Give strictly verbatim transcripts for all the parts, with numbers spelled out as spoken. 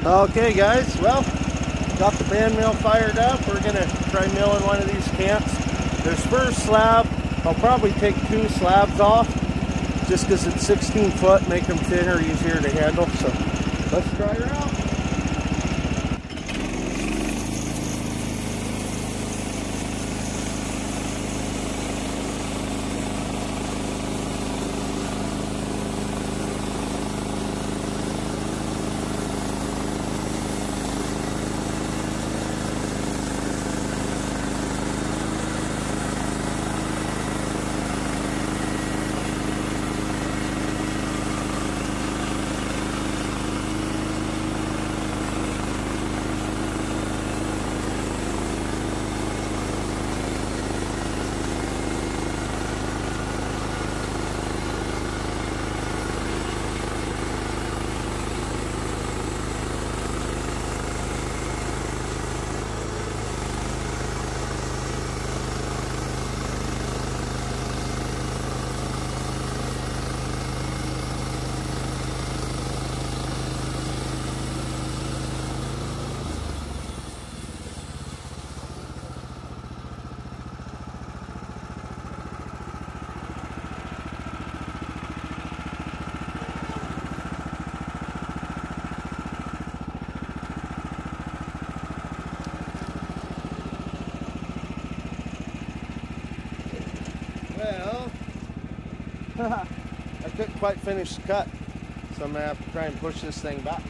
Okay guys, well, got the band mill fired up. We're gonna try milling one of these cants. There's first slab. I'll probably take two slabs off just because it's sixteen foot, make them thinner, easier to handle. So let's try her out. Well, I couldn't quite finish the cut, so I'm going to have to try and push this thing back.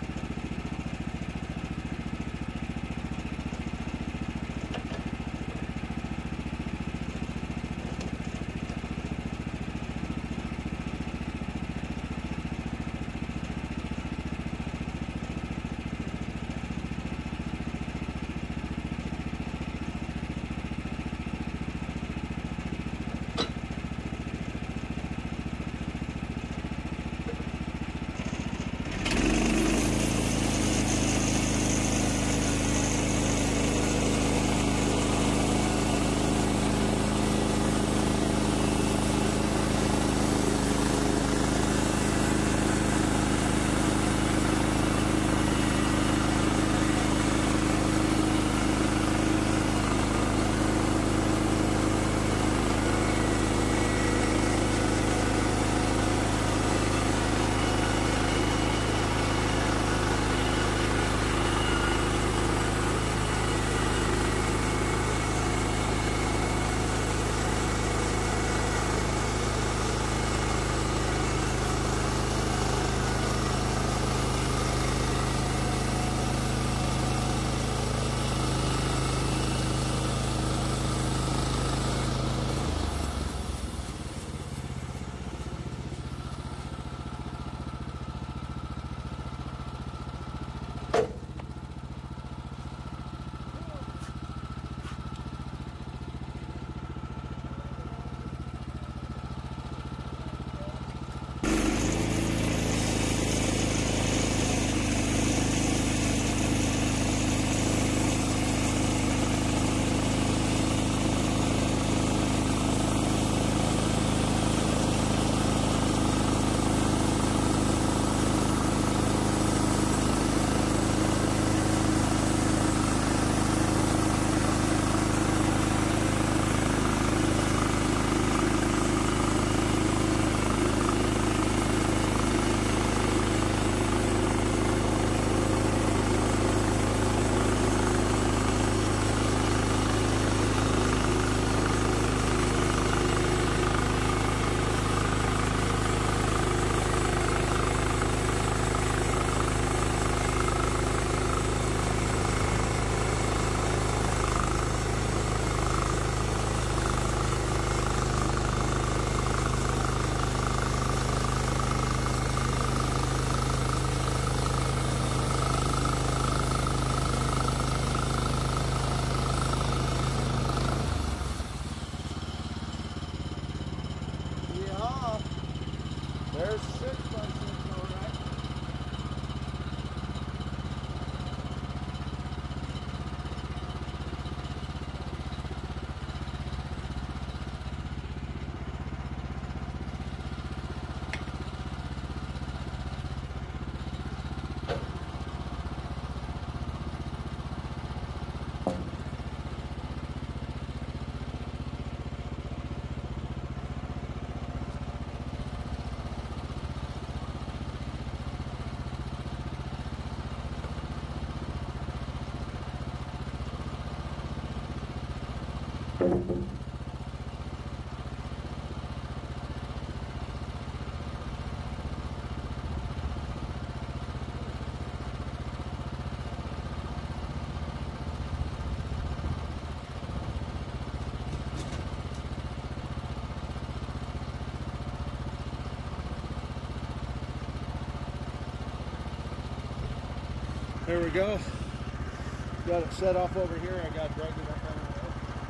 There we go. Got it set off over here. I got to drag it up on the road.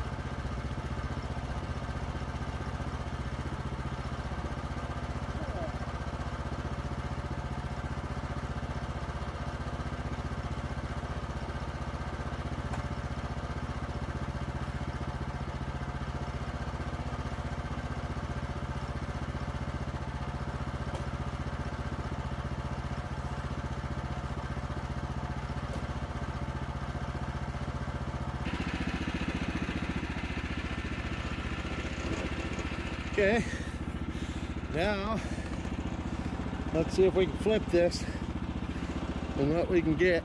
Okay, now let's see if we can flip this and what we can get.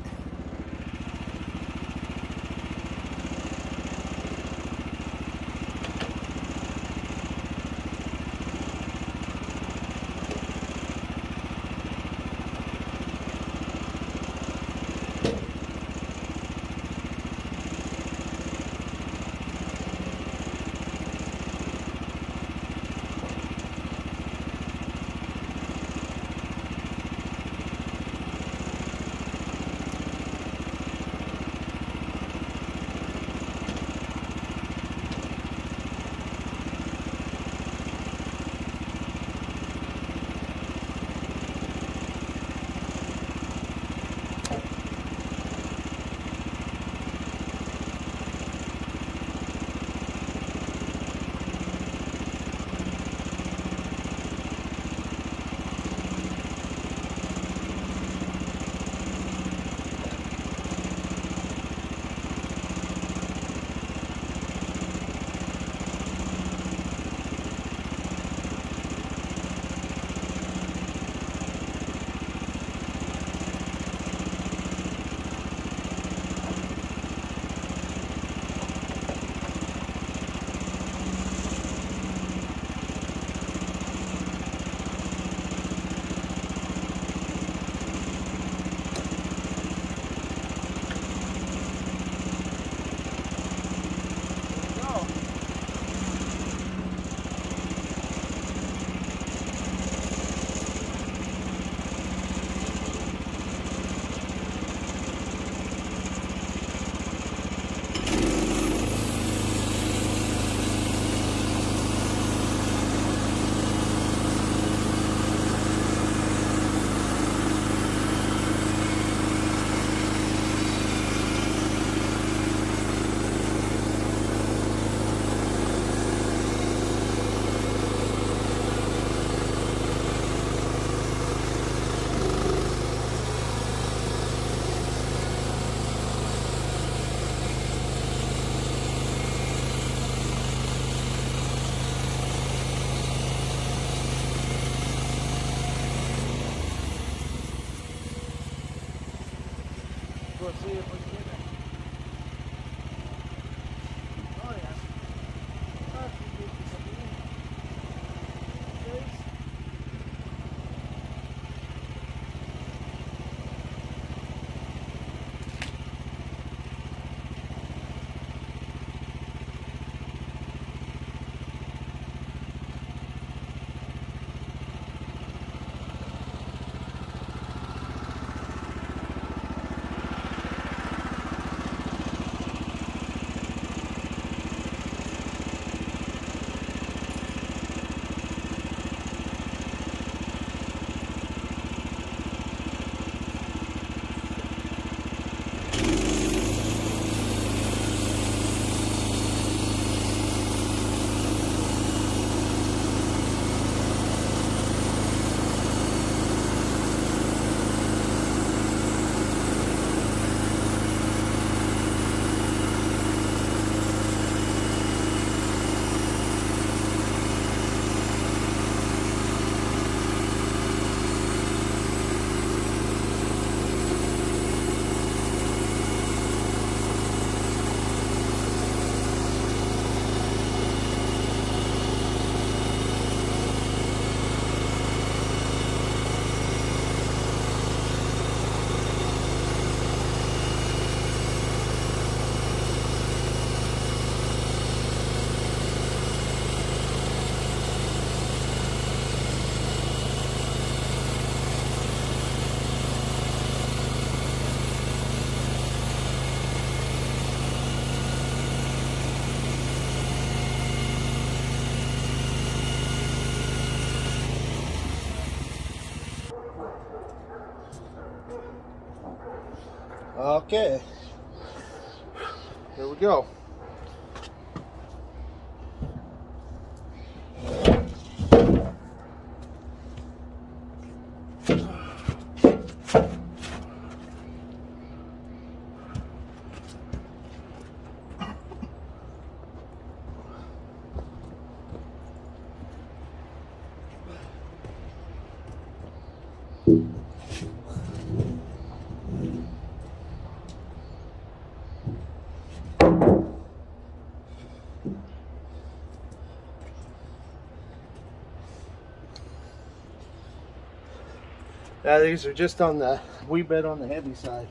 Let's see if we can get it. Oh yeah. That should give you something. Face. Okay, here we go. Yeah, these are just on the wee bit on the heavy side.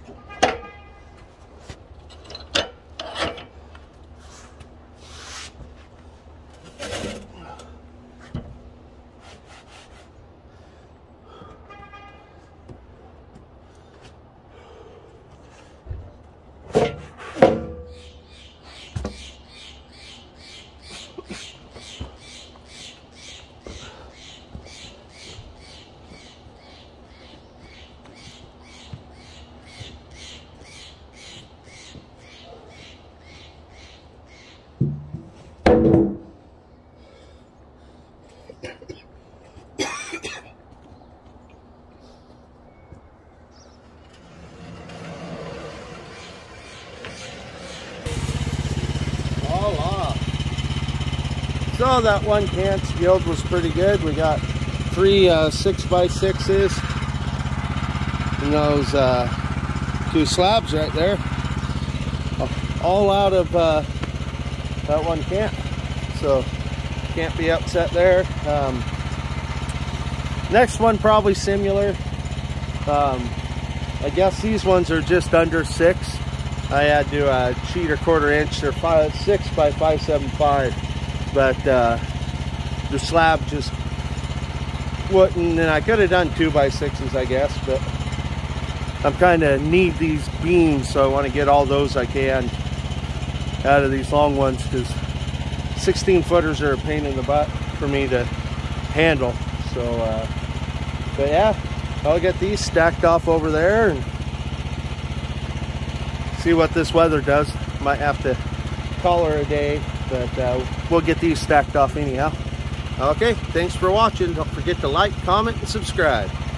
So that one cant's yield was pretty good. We got three uh, six by sixes and those uh, two slabs right there, all out of uh, that one cant. So can't be upset there. Um, next one probably similar. Um, I guess these ones are just under six. I had to uh, cheat a quarter inch. They're five, six by five seven five. But uh, the slab just wouldn't, and I could have done two by sixes, I guess, but I'm kind of need these beams, so I want to get all those I can out of these long ones, because sixteen footers are a pain in the butt for me to handle. So, uh, but yeah, I'll get these stacked off over there and see what this weather does. Might have to call her a day. But uh, we'll get these stacked off anyhow. Okay, thanks for watching. Don't forget to like, comment, and subscribe.